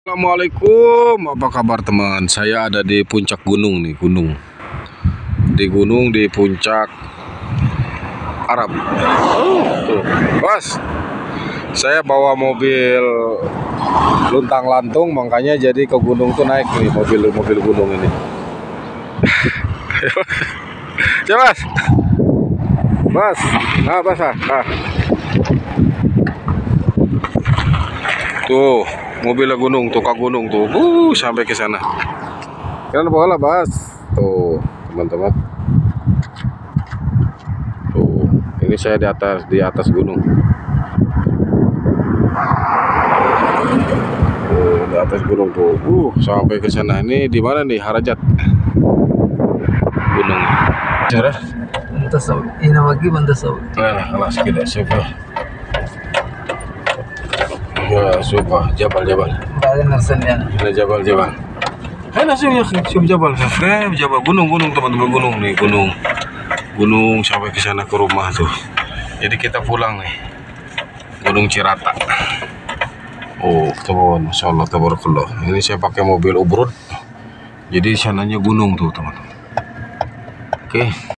Assalamualaikum, apa kabar teman? Saya ada di puncak gunung nih, di puncak Arab. Tuh, bos, saya bawa mobil luntang lantung, makanya jadi ke gunung tuh naik nih mobil gunung ini. Coba, bos, nah basah, nah. Tuh, mobilnya gunung, tuh ke gunung tuh, sampai ke sana. Kalian bola bas, tuh teman-teman. Tuh, ini saya di atas gunung. Tuh, di atas gunung tuh, sampai ke sana. Ini di mana nih, Harajat? Gunung. Cara? Mantasau, ini lagi Mantasau. Nah, kelas kita siapa? Ya, sumpah, jabal. Badan nasannya. Ini jabal. Hai nasibnya siapa jabal? Jabal gunung teman-teman, gunung sampai ke sana ke rumah tuh. Jadi kita pulang nih. Gunung Cirata. Oh, teman, masya Allah, tabarakallah. Ini saya pakai mobil off-road. Jadi sananya gunung tuh, teman-teman. Oke.